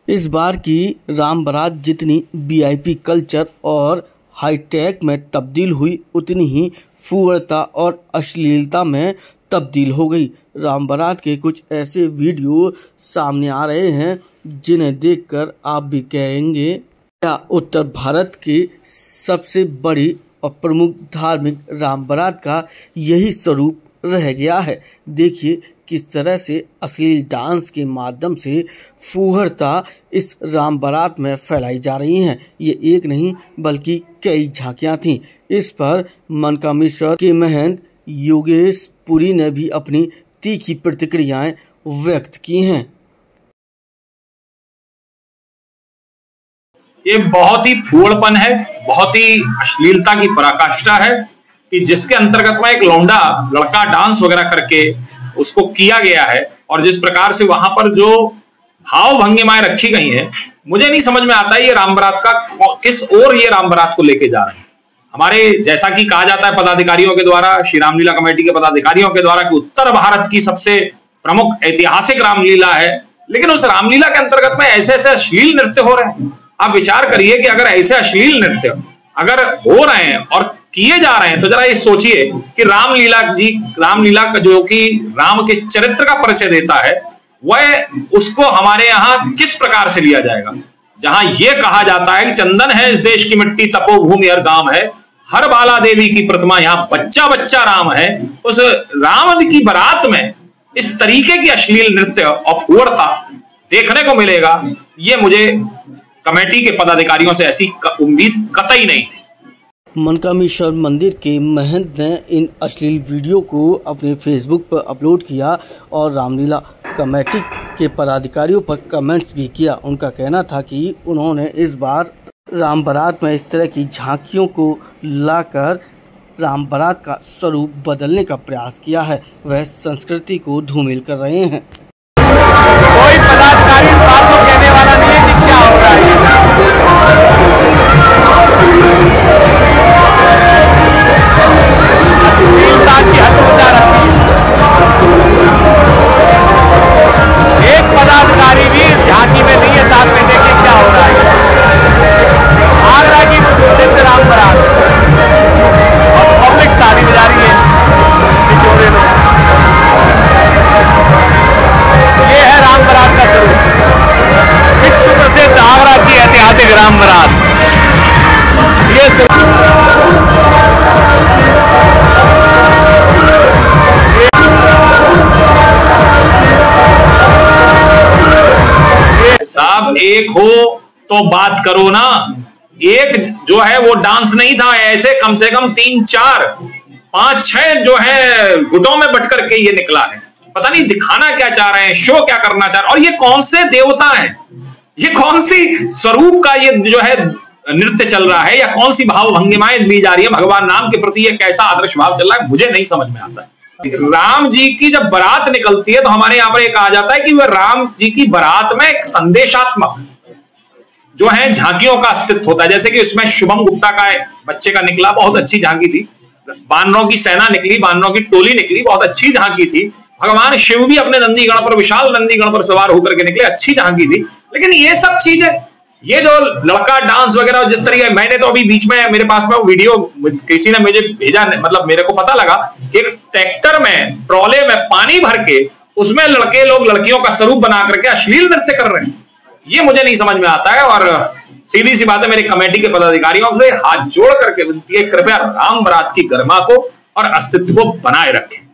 इस बार की राम बारात जितनी वीआईपी कल्चर और हाईटेक में तब्दील हुई, उतनी ही फूहड़ता और अश्लीलता में तब्दील हो गई। राम बारात के कुछ ऐसे वीडियो सामने आ रहे हैं जिन्हें देखकर आप भी कहेंगे, क्या उत्तर भारत की सबसे बड़ी और प्रमुख धार्मिक राम बारात का यही स्वरूप रह गया है। देखिए किस तरह से अश्लील डांस के माध्यम से फूहड़ता इस राम बारात में फैलाई जा रही हैं। ये एक नहीं बल्कि कई झांकियां थीं। इस पर मनकामेश्वर के महंत योगेश पुरी ने भी अपनी तीखी प्रतिक्रियाएं व्यक्त की हैं। ये बहुत ही फूहड़पन है, बहुत ही अश्लीलता की पराकाष्ठा है कि जिसके अंतर्गत में एक लौंडा लड़का डांस वगैरह करके उसको किया गया है, और जिस प्रकार से वहां पर जो भाव भंगिमाएं रखी गई हैं, मुझे नहीं समझ में आता है ये राम बारात का किस ओर ये राम बारात को लेके जा रहे हैं। हमारे जैसा कि कहा जाता है पदाधिकारियों के द्वारा, श्री रामलीला कमेटी के पदाधिकारियों के द्वारा कि उत्तर भारत की सबसे प्रमुख ऐतिहासिक रामलीला है, लेकिन उस रामलीला के अंतर्गत में ऐसे ऐसे अश्लील नृत्य हो रहे हैं। आप विचार करिए कि अगर ऐसे अश्लील नृत्य अगर हो रहे हैं और किए जा रहे हैं, तो जरा ये सोचिए कि रामलीला का जो कि राम के चरित्र का परिचय देता है, वह उसको हमारे यहाँ किस प्रकार से लिया जाएगा। जहां ये कहा जाता है कि चंदन है इस देश की मिट्टी, तपोभूमि हर गांव है, हर बाला देवी की प्रतिमा, यहाँ बच्चा बच्चा राम है। उस राम की बारात में इस तरीके की अश्लील नृत्य और फूहड़ता देखने को मिलेगा, ये मुझे कमेटी के पदाधिकारियों से ऐसी उम्मीद कतई नहीं थी। मनकामेश्वर मंदिर के महंत ने इन अश्लील वीडियो को अपने फेसबुक पर अपलोड किया और रामलीला कमेटी के पदाधिकारियों पर कमेंट्स भी किया। उनका कहना था कि उन्होंने इस बार राम बारात में इस तरह की झांकियों को लाकर राम बारात का स्वरूप बदलने का प्रयास किया है। वह संस्कृति को धूमिल कर रहे हैं। कोई पदाधिकारी इस बात को कहने वाला नहीं है कि क्या हो रहा है। अश्लीलता की हद ऊंचा रखी, एक पदाधिकारी भी झांकी में नहीं है, साथ में देखिए क्या हो रहा है। आगरा की प्रसिद्ध राम बारात और पब्लिक ताली बजा रही है, छिछोरे लोग। ये है राम बारात का स्वरूप, विश्व प्रसिद्ध आगरा की ऐतिहासिक राम बारात। साहब एक हो तो बात करो ना। एक जो है वो डांस नहीं था, ऐसे कम से कम 3, 4, 5, 6 जो है गुटों में बट करके ये निकला है। पता नहीं दिखाना क्या चाह रहे हैं, शो क्या करना चाह रहे हैं, और ये कौन से देवता हैं, ये कौन सी स्वरूप का ये जो है नृत्य चल रहा है, या कौन सी भाव भंगिमाएं ली जा रही है। भगवान नाम के प्रति ये कैसा आदर्श भाव चल रहा है, मुझे नहीं समझ में आता है। राम जी की जब बारात निकलती है तो हमारे यहाँ पर एक कहा जाता है कि वह राम जी की बारात में एक संदेशात्मक जो है झांकियों का अस्तित्व होता है। जैसे कि इसमें शुभम गुप्ता का बच्चे का निकला, बहुत अच्छी झांकी थी। बानरों की सेना निकली, बानरों की टोली निकली, बहुत अच्छी झांकी थी। भगवान शिव भी अपने नंदीगण पर, विशाल नंदीगण पर सवार होकर के निकले, अच्छी झांकी थी। लेकिन ये सब चीजें, ये जो लड़का डांस वगैरह जिस तरीके, मैंने तो अभी बीच में मेरे पास में वो वीडियो किसी ने मुझे भेजा, मतलब मेरे को पता लगा कि एक ट्रैक्टर में ट्रॉले में पानी भर के उसमें लड़के लोग लड़कियों का स्वरूप बना करके अश्लील नृत्य कर रहे हैं। ये मुझे नहीं समझ में आता है, और सीधी सी बात है, मेरे कमेटी के पदाधिकारियों से हाथ जोड़ करके विनती है, कृपया राम बारात की गरिमा को और अस्तित्व को बनाए रखें।